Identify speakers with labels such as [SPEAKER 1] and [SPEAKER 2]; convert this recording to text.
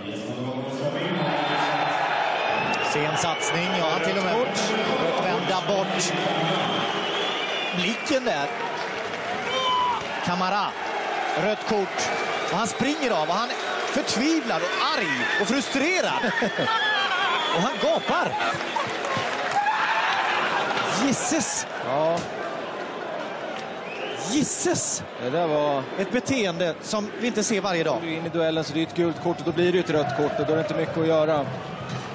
[SPEAKER 1] Sen satsning, ja, han till och med vända bort blicken där. Kamara, rött kort. Och han springer av och han är förtvivlad och arg och frustrerad. Och han gapar. Gisses!
[SPEAKER 2] Ja.
[SPEAKER 1] Gisses!
[SPEAKER 2] Det där var
[SPEAKER 1] ett beteende som vi inte ser varje dag.
[SPEAKER 2] In i duellen så det är ett gult kort och då blir det ett rött kort och då är det inte mycket att göra.